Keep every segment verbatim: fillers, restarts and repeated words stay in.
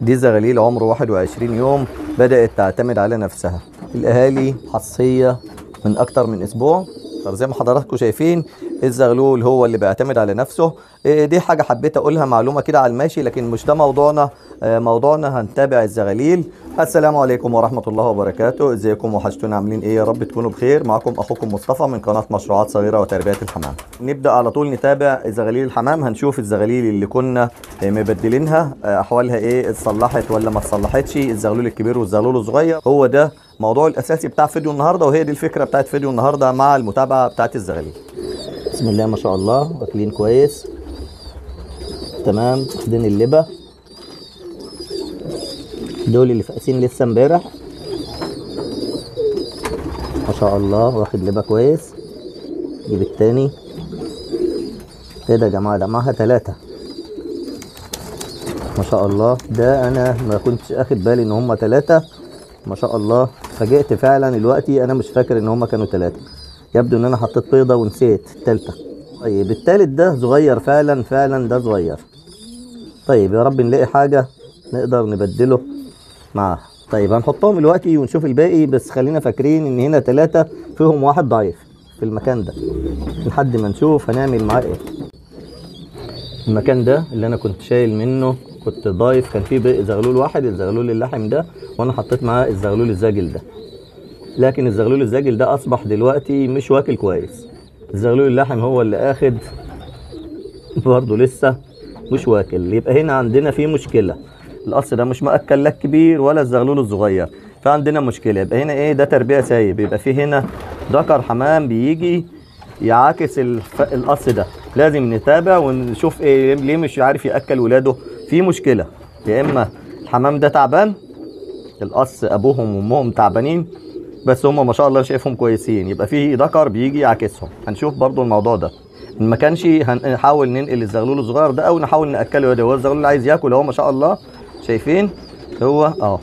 دي زغاليل عمره واحد وعشرين يوم بدأت تعتمد على نفسها. الأهالي حصية من أكتر من أسبوع. زي ما حضراتكم شايفين الزغلول هو اللي بيعتمد على نفسه. دي حاجة حبيت أقولها معلومة كده على الماشي، لكن مش ده موضوعنا. موضوعنا هنتابع الزغاليل. السلام عليكم ورحمة الله وبركاته. ازيكم؟ وحشتونا، عاملين ايه؟ يا رب تكونوا بخير. معكم أخوكم مصطفى من قناة مشروعات صغيرة وتربية الحمام. نبدأ على طول نتابع زغاليل الحمام. هنشوف الزغاليل اللي كنا مبدلينها أحوالها ايه، اتصلحت ولا ما اتصلحتش. الزغلول الكبير والزغلول الصغير هو ده الموضوع الأساسي بتاع فيديو النهاردة، وهي دي الفكرة بتاعت فيديو النهاردة مع المتابعة بتاعت الزغاليل. بسم الله ما شاء الله، واكلين كويس تمام. واخدين اللبة. دول اللي فاقسين لسه امبارح ما شاء الله، واخد لبة كويس. جيب التاني كده يا جماعة، ده معاها تلاتة ما شاء الله. ده انا ما كنتش اخد بالي ان هما تلاتة ما شاء الله. فاجئت فعلا دلوقتي، انا مش فاكر ان هما كانوا تلاتة. يبدو ان انا حطيت بيضة ونسيت التالتة. طيب التالت ده صغير فعلا فعلا، ده صغير. طيب يا رب نلاقي حاجة نقدر نبدله معاه. طيب هنحطهم دلوقتي ونشوف الباقي، بس خلينا فاكرين ان هنا تلاتة فيهم واحد ضعيف في المكان ده، لحد ما نشوف هنعمل معاه ايه. المكان ده اللي انا كنت شايل منه كنت ضايف، كان فيه زغلول واحد، الزغلول اللحم ده، وانا حطيت معاه الزغلول الزاجل ده. لكن الزغلول الزاجل ده اصبح دلوقتي مش واكل كويس. الزغلول اللحم هو اللي اخد برضه لسه مش واكل. يبقى هنا عندنا في مشكلة. القص ده مش مأكل لا الكبير ولا الزغلول الصغير، فعندنا مشكلة. يبقى هنا ايه، ده تربية سايب. يبقى في هنا ذكر حمام بيجي يعاكس القص ده. لازم نتابع ونشوف ايه، ليه مش عارف يأكل ولاده. في مشكلة، يا اما الحمام ده تعبان، القص ابوهم وامهم تعبانين، بس هم ما شاء الله شايفهم كويسين، يبقى في ذكر بيجي يعاكسهم. هنشوف برضو الموضوع ده. ما كانش هنحاول ننقل الزغلول الصغير ده او نحاول ناكله. ده هو الزغلول اللي عايز ياكل اهو ما شاء الله، شايفين هو اهو.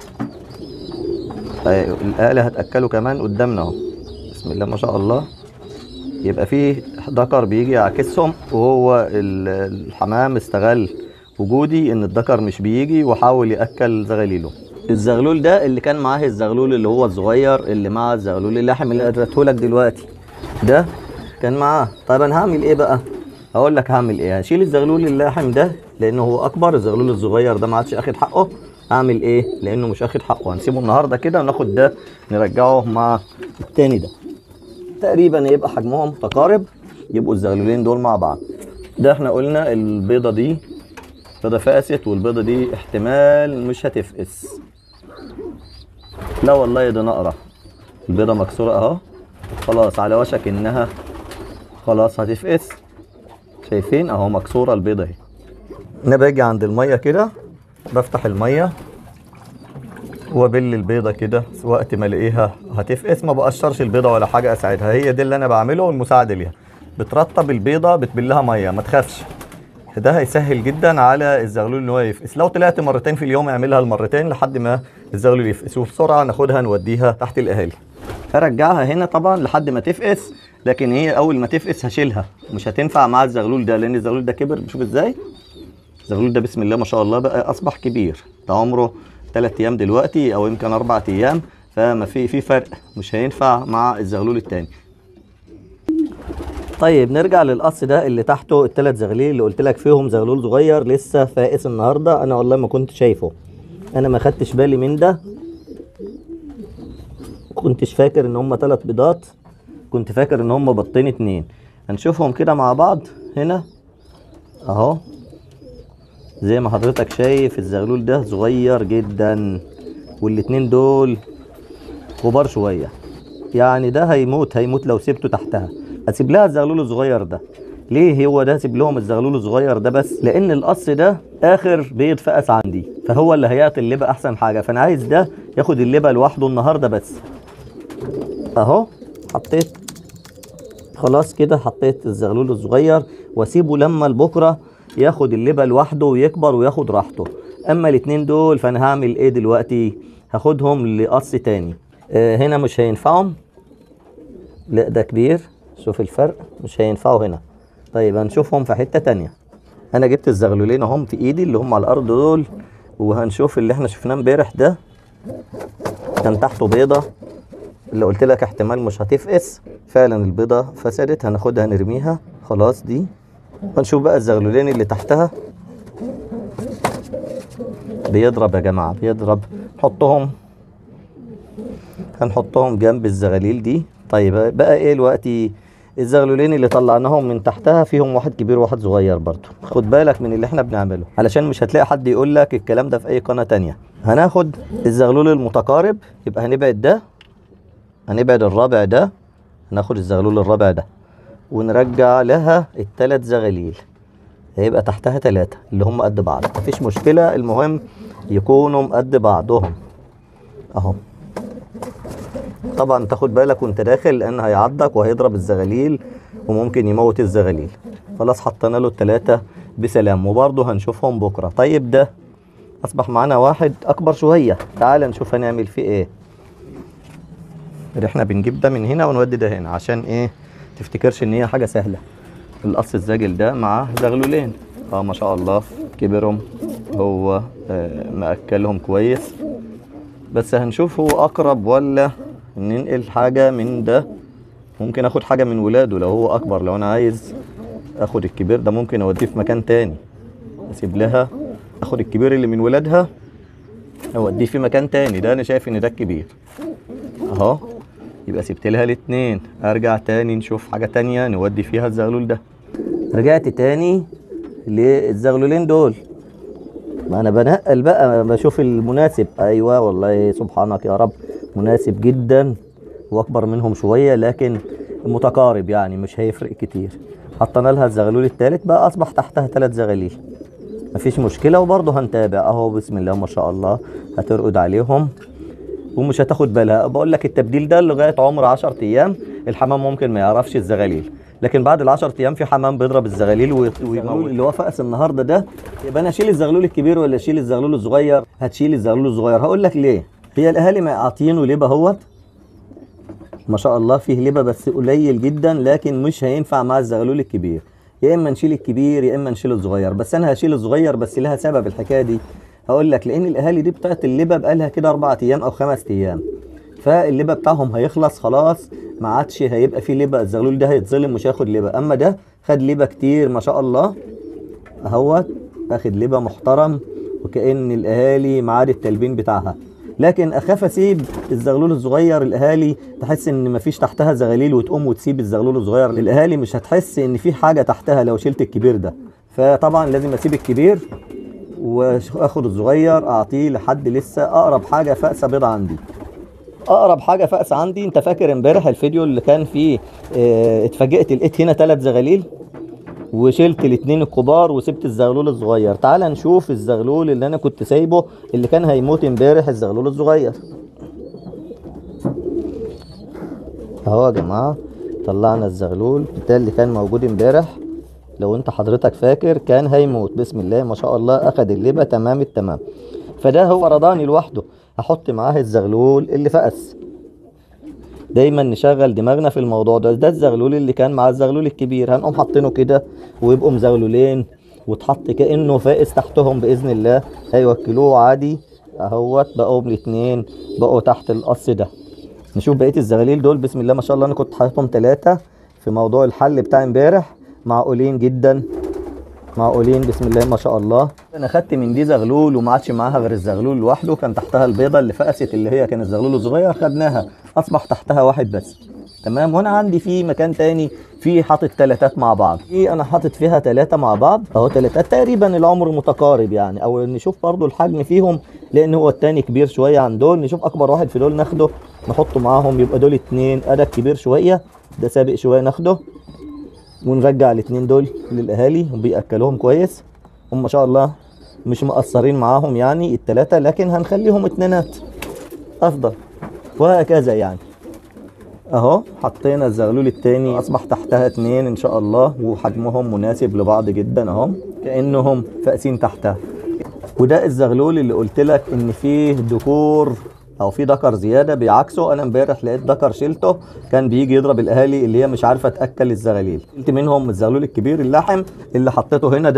طيب الاله هتاكله كمان قدامنا اهو، بسم الله ما شاء الله. يبقى في ذكر بيجي يعاكسهم، وهو الحمام استغل وجودي ان الذكر مش بيجي وحاول ياكل زغاليله. الزغلول ده اللي كان معاه الزغلول اللي هو الصغير اللي مع الزغلول اللحم اللي اديته لك دلوقتي ده كان معاه. طيب انا هعمل ايه بقى؟ هقول لك هعمل ايه. هشيل الزغلول اللحم ده لانه هو اكبر، الزغلول الصغير ده ما عادش اخد حقه. هعمل ايه لانه مش اخد حقه؟ هنسيبه النهارده كده وناخد ده نرجعه مع التاني ده. تقريبا يبقى حجمهم متقارب، يبقوا الزغلولين دول مع بعض. ده احنا قلنا البيضه دي بيضه فقست، والبيضه دي احتمال مش هتفقس. لا والله ده نقره، البيضه مكسوره اهو، خلاص على وشك انها خلاص هتفقس. شايفين اهو مكسوره البيضه اهي. انا باجي عند الميه كده، بفتح الميه وابل البيضه كده وقت ما الاقيها هتفقس. ما بقشرش البيضه ولا حاجه، اساعدها. هي دي اللي انا بعمله والمساعده ليها. بترطب البيضه، بتبلها ميه، ما تخافش. ده هيسهل جدا على الزغلول ان هو يفقس. لو طلعت مرتين في اليوم اعملها المرتين لحد ما الزغلول يفقس، وبسرعه ناخدها نوديها تحت الاهالي. هرجعها هنا طبعا لحد ما تفقس، لكن هي اول ما تفقس هشيلها. مش هتنفع مع الزغلول ده لان الزغلول ده كبر. شوف ازاي الزغلول ده بسم الله ما شاء الله بقى اصبح كبير. ده عمره ثلاث ايام دلوقتي او يمكن اربع ايام، فما في في فرق، مش هينفع مع الزغلول التاني. طيب نرجع للقص ده اللي تحته الثلاث زغاليل اللي قلت لك فيهم زغلول صغير لسه فائس النهارده. انا والله ما كنت شايفه، انا ما خدتش بالي من ده. كنتش فاكر ان هم ثلاث بيضات، كنت فاكر ان هم بطين اتنين. هنشوفهم كده مع بعض هنا اهو. زي ما حضرتك شايف الزغلول ده صغير جدا، والاتنين دول كبار شويه. يعني ده هيموت هيموت لو سبته تحتها. اسيب لها الزغلول الصغير ده. ليه هو ده اسيب لهم الزغلول الصغير ده؟ بس لان القص ده اخر بيض فقس عندي، فهو اللي هيعطي اللبه احسن حاجه. فانا عايز ده ياخد اللبه لوحده النهارده بس. اهو حطيت خلاص كده، حطيت الزغلول الصغير واسيبه لما لبكره ياخد اللبه لوحده ويكبر وياخد راحته. اما الاتنين دول فانا هعمل ايه دلوقتي؟ هاخدهم لقص تاني. آه هنا مش هينفعهم، لا ده كبير، شوف الفرق، مش هينفعوا هنا. طيب هنشوفهم في حته تانيه. انا جبت الزغلولين اهم في ايدي اللي هم على الارض دول، وهنشوف اللي احنا شفناه امبارح ده كان تحته بيضة، اللي قلت لك احتمال مش هتفقس. فعلا البيضة فسدت، هناخدها نرميها خلاص دي. هنشوف بقى الزغلولين اللي تحتها. بيضرب يا جماعة، بيضرب. نحطهم هنحطهم جنب الزغاليل دي. طيب بقى ايه دلوقتي؟ الزغلولين اللي طلعناهم من تحتها فيهم واحد كبير وواحد صغير برضو. خد بالك من اللي احنا بنعمله علشان مش هتلاقي حد يقول لك الكلام ده في اي قناة تانية. هناخد الزغلول المتقارب، يبقى هنبعد ده، هنبعد الرابع ده، هناخد الزغلول الرابع ده ونرجع لها التلات زغاليل، هيبقى تحتها تلاتة اللي هم قد بعض. مفيش مشكلة، المهم يكونوا قد بعضهم اهو. طبعا تاخد بالك وانت داخل لان هيعضك وهيضرب الزغاليل وممكن يموت الزغاليل. خلاص حطينا له التلاتة بسلام، وبرضه هنشوفهم بكرة. طيب ده اصبح معانا واحد اكبر شوية، تعال نشوف هنعمل فيه ايه. احنا بنجيب ده من هنا ونودي ده هنا عشان ايه؟ تفتكرش ان هي حاجة سهلة. القص الزاجل ده معاه زغلولين اه ما شاء الله كبرهم، هو آه مأكلهم كويس. بس هنشوف هو اقرب ولا ننقل حاجة من ده. ممكن اخد حاجة من ولاده لو هو اكبر. لو انا عايز اخد الكبير ده ممكن اوديه في مكان تاني، اسيب لها اخد الكبير اللي من ولادها اوديه في مكان تاني. ده انا شايف ان ده الكبير اهو، يبقى سبت لها الاتنين. ارجع تاني نشوف حاجة تانية نودي فيها الزغلول ده. رجعت تاني للزغلولين دول، ما انا بنقل بقى بشوف المناسب. ايوه والله سبحانك يا رب، مناسب جدا واكبر منهم شويه لكن متقارب يعني مش هيفرق كتير. حطينا لها الزغلول الثالث بقى اصبح تحتها ثلاث زغاليل، مفيش مشكله. وبرضه هنتابع اهو بسم الله ما شاء الله، هترقد عليهم ومش هتاخد بالها. بقول لك التبديل ده لغايه عمر عشرة ايام. الحمام ممكن ما يعرفش الزغاليل، لكن بعد ال عشرة ايام في حمام بيضرب الزغاليل ويموت. اللي هو فقس النهارده ده، يبقى انا اشيل الزغلول الكبير ولا اشيل الزغلول الصغير؟ هتشيل الزغلول الصغير. هقول لك ليه. هي الاهالي ما عاطينه لبه اهوت ما شاء الله، فيه لبه بس قليل جدا، لكن مش هينفع مع الزغلول الكبير. يا اما نشيل الكبير يا اما نشيل الصغير. بس انا هشيل الصغير، بس لها سبب الحكايه دي. هقول لك لان الاهالي دي بتاعت اللبه بقالها كده اربع ايام او خمس ايام، فاللبه بتاعهم هيخلص خلاص، ما عادش هيبقى فيه لبه. الزغلول ده هيتظلم مش هياخد لبه. اما ده خد لبه كتير ما شاء الله اهوت، اخد لبه محترم وكأن الاهالي معاد التلبين بتاعها. لكن اخاف اسيب الزغلول الصغير، الاهالي تحس ان مفيش تحتها زغاليل وتقوم وتسيب الزغلول الصغير. الاهالي مش هتحس ان في حاجه تحتها لو شلت الكبير ده. فطبعا لازم اسيب الكبير واخد الصغير اعطيه لحد لسه اقرب حاجه فأسه بيضه عندي. اقرب حاجه فأس عندي. انت فاكر امبارح الفيديو اللي كان فيه اه اتفاجئت لقيت هنا ثلاث زغاليل وشلت الاثنين الكبار وسبت الزغلول الصغير؟ تعال نشوف الزغلول اللي انا كنت سايبه اللي كان هيموت امبارح، الزغلول الصغير اهو يا جماعه. طلعنا الزغلول ده اللي كان موجود امبارح، لو انت حضرتك فاكر كان هيموت. بسم الله ما شاء الله اخد اللبه تمام التمام. فده هو رضاني لوحده. هحط معاه الزغلول اللي فقس. دايما نشغل دماغنا في الموضوع ده. ده الزغلول اللي كان مع الزغلول الكبير، هنقوم حاطينه كده ويبقوا مزغلولين وتحط كأنه فائس تحتهم بإذن الله. هيوكلوه عادي اهوت. بقوا الاثنين بقوا تحت القص ده. نشوف بقية الزغاليل دول. بسم الله ما شاء الله، انا كنت حاططهم ثلاثة في موضوع الحل بتاع امبارح، معقولين جدا معقولين بسم الله ما شاء الله. انا خدت من دي زغلول وما عادش معاها غير الزغلول لوحده، كان تحتها البيضه اللي فقست اللي هي كان الزغلول الصغير، خدناها اصبح تحتها واحد بس تمام. وانا عندي في مكان تاني في حاطط ثلاثات مع بعض، في انا حاطط فيها ثلاثه مع بعض اهو، ثلاثات تقريبا العمر متقارب يعني. او نشوف برضو الحجم فيهم لان هو التاني كبير شويه عن دول. نشوف اكبر واحد في دول ناخده نحطه معاهم، يبقى دول اتنين. ادا كبير شويه ده سابق شويه، ناخده ونرجع الاثنين دول للاهالي وبياكلوهم كويس. هم ما شاء الله مش مقصرين معاهم يعني الثلاثه، لكن هنخليهم اتنينات افضل وهكذا يعني. اهو حطينا الزغلول الثاني اصبح تحتها اتنين ان شاء الله، وحجمهم مناسب لبعض جدا اهو كانهم فاقسين تحتها. وده الزغلول اللي قلت لك ان فيه ذكور او في ذكر زياده بيعكسه. انا امبارح لقيت ذكر شلته كان بيجي يضرب الاهالي اللي هي مش عارفه تاكل الزغاليل. شلت منهم الزغلول الكبير اللحم اللي حطيته هنا ده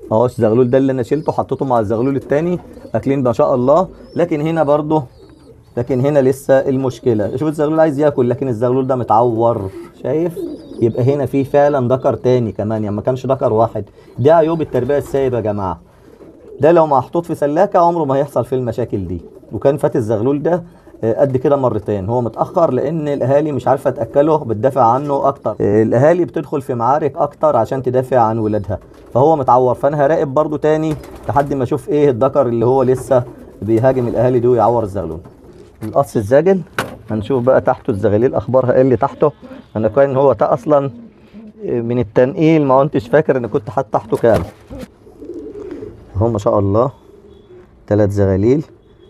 اهو الزغلول ده اللي انا شلته حطيته مع الزغلول التاني، اكلين ما شاء الله. لكن هنا برضه، لكن هنا لسه المشكله. شوف الزغلول عايز ياكل لكن الزغلول ده متعور، شايف؟ يبقى هنا في فعلا ذكر تاني كمان، يعني ما كانش ذكر واحد. دي عيوب التربيه السايبه يا جماعه. ده لو محطوط في سلاكه عمره ما هيحصل فيه المشاكل دي. وكان فات الزغلول ده آه، قد كده مرتين. هو متاخر لان الاهالي مش عارفه تاكله، بتدافع عنه اكتر. آه، الاهالي بتدخل في معارك اكتر عشان تدافع عن ولادها، فهو متعور. فانا هراقب برضو تاني لحد ما اشوف ايه الذكر اللي هو لسه بيهاجم الاهالي دي ويعور الزغلول. القص الزاجل هنشوف بقى تحته الزغاليل اخبارها ايه اللي تحته. انا كان هو ده اصلا من التنقيل ما كنتش فاكر ان كنت حاطط تحته كام. اهو ما شاء الله ثلاث زغاليل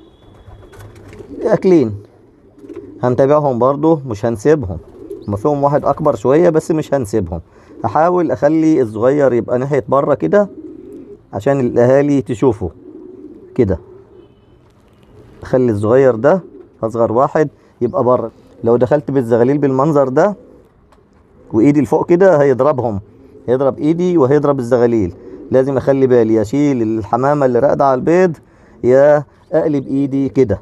اكلين. هنتابعهم برضو، مش هنسيبهم. هما فيهم واحد اكبر شويه بس مش هنسيبهم. هحاول اخلي الصغير يبقى ناحيه بره كده عشان الاهالي تشوفه كده. اخلي الصغير ده اصغر واحد يبقى بره. لو دخلت بالزغاليل بالمنظر ده وايدي لفوق كده هيضربهم، هيضرب ايدي وهيضرب الزغاليل. لازم اخلي بالي اشيل الحمامه اللي راقده على البيض يا اقلب ايدي كده.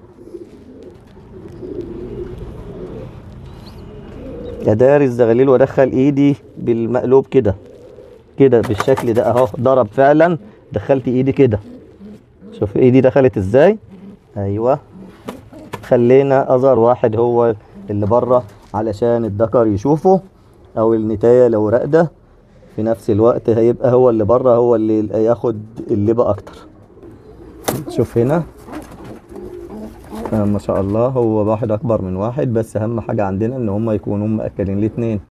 اداري الزغاليل وادخل ايدي بالمقلوب كده كده بالشكل ده. اهو ضرب فعلا، دخلت ايدي كده. شوف ايدي دخلت ازاي. ايوه، خلينا اصغر واحد هو اللي بره علشان الذكر يشوفه، او النتايه لو راقده في نفس الوقت هيبقى هو اللي بره، هو اللي ياخد اللبه اكتر. شوف هنا آه ما شاء الله، هو واحد اكبر من واحد، بس اهم حاجه عندنا ان هم يكونوا مأكلين الاتنين.